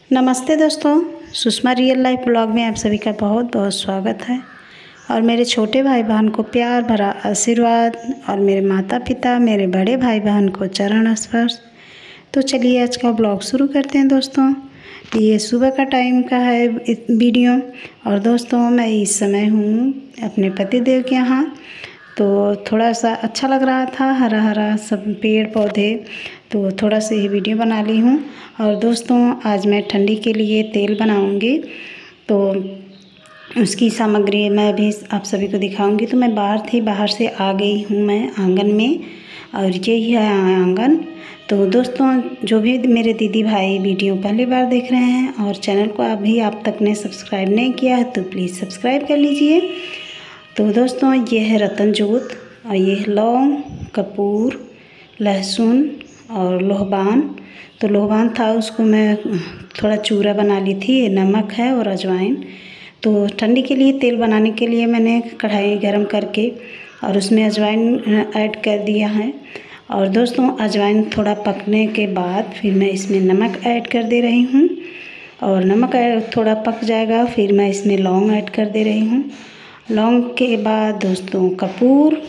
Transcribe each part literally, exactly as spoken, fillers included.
नमस्ते दोस्तों, Sushma real life blog में आप सभी का बहुत बहुत स्वागत है। और मेरे छोटे भाई बहन को प्यार भरा आशीर्वाद और मेरे माता पिता मेरे बड़े भाई बहन को चरण स्पर्श। तो चलिए आज का ब्लॉग शुरू करते हैं दोस्तों। ये सुबह का टाइम का है वीडियो। और दोस्तों मैं इस समय हूँ अपने पति देव के यहाँ। तो थोड़ा सा अच्छा लग रहा था, हरा हरा सब पेड़ पौधे, तो थोड़ा सा ये वीडियो बना ली हूँ। और दोस्तों आज मैं ठंडी के लिए तेल बनाऊँगी, तो उसकी सामग्री मैं भी आप सभी को दिखाऊंगी। तो मैं बाहर थी, बाहर से आ गई हूँ मैं आंगन में, और यही है आंगन। तो दोस्तों जो भी मेरे दीदी भाई वीडियो पहली बार देख रहे हैं और चैनल को अभी आप तक ने सब्सक्राइब नहीं किया है तो प्लीज़ सब्सक्राइब कर लीजिए। तो दोस्तों ये है रतन जोत, और ये है लौंग, कपूर, लहसुन और लोहबान। तो लोहबान था, उसको मैं थोड़ा चूरा बना ली थी, नमक है और अजवाइन। तो ठंडी के लिए तेल बनाने के लिए मैंने कढ़ाई गरम करके और उसमें अजवाइन ऐड कर दिया है। और दोस्तों अजवाइन थोड़ा पकने के बाद फिर मैं इसमें नमक ऐड कर दे रही हूँ, और नमक थोड़ा पक जाएगा फिर मैं इसमें लौंग ऐड कर दे रही हूँ। लौंग के बाद दोस्तों कपूर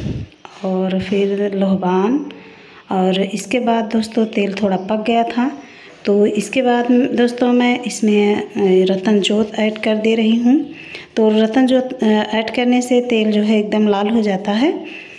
और फिर लोहबान, और इसके बाद दोस्तों तेल थोड़ा पक गया था। तो इसके बाद दोस्तों मैं इसमें रतन जोत ऐड कर दे रही हूँ। तो रतन जोत ऐड करने से तेल जो है एकदम लाल हो जाता है।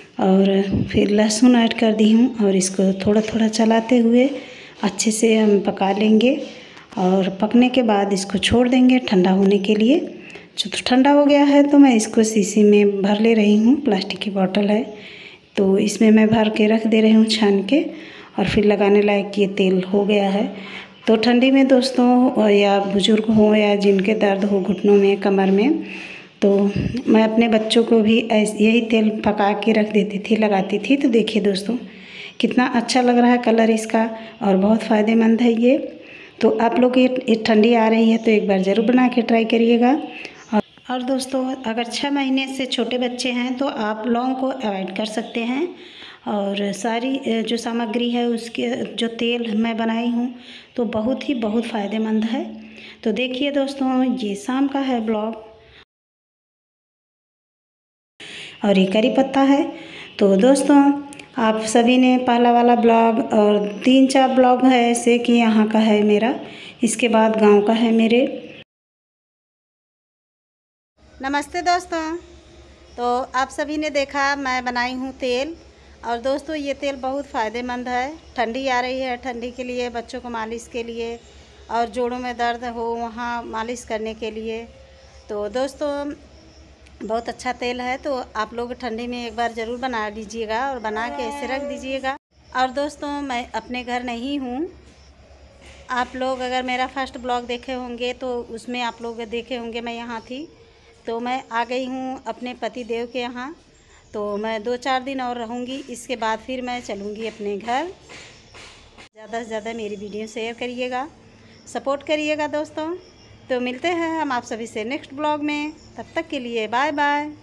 और फिर लहसुन ऐड कर दी हूँ, और इसको थोड़ा थोड़ा चलाते हुए अच्छे से हम पका लेंगे। और पकने के बाद इसको छोड़ देंगे ठंडा होने के लिए। जो तो ठंडा हो गया है तो मैं इसको शीशी में भर ले रही हूँ, प्लास्टिक की बोतल है तो इसमें मैं भर के रख दे रही हूँ छान के। और फिर लगाने लायक ये तेल हो गया है। तो ठंडी में दोस्तों या बुज़ुर्ग हो या जिनके दर्द हो घुटनों में, कमर में, तो मैं अपने बच्चों को भी ऐसे यही तेल पका के रख देती थी, लगाती थी। तो देखिए दोस्तों कितना अच्छा लग रहा है कलर इसका, और बहुत फ़ायदेमंद है ये। तो आप लोग ये ठंडी आ रही है तो एक बार ज़रूर बना के ट्राई करिएगा। और दोस्तों अगर छः महीने से छोटे बच्चे हैं तो आप लौंग को अवॉइड कर सकते हैं। और सारी जो सामग्री है उसके जो तेल मैं बनाई हूँ तो बहुत ही बहुत फ़ायदेमंद है। तो देखिए दोस्तों ये शाम का है ब्लॉग, और ये करी पत्ता है। तो दोस्तों आप सभी ने पहला वाला ब्लॉग और तीन चार ब्लॉग है ऐसे कि यहाँ का है मेरा, इसके बाद गांव का है मेरे। नमस्ते दोस्तों, तो आप सभी ने देखा मैं बनाई हूँ तेल। और दोस्तों ये तेल बहुत फ़ायदेमंद है। ठंडी आ रही है, ठंडी के लिए बच्चों को मालिश के लिए, और जोड़ों में दर्द हो वहाँ मालिश करने के लिए। तो दोस्तों बहुत अच्छा तेल है। तो आप लोग ठंडी में एक बार ज़रूर बना लीजिएगा और बना के ऐसे रख दीजिएगा। और दोस्तों मैं अपने घर नहीं हूँ, आप लोग अगर मेरा फर्स्ट ब्लॉग देखे होंगे तो उसमें आप लोग देखे होंगे मैं यहाँ थी। तो मैं आ गई हूँ अपने पति देव के यहाँ। तो मैं दो चार दिन और रहूँगी, इसके बाद फिर मैं चलूँगी अपने घर। ज़्यादा से ज़्यादा मेरी वीडियो शेयर करिएगा, सपोर्ट करिएगा दोस्तों। तो मिलते हैं हम आप सभी से नेक्स्ट ब्लॉग में, तब तक के लिए बाय बाय।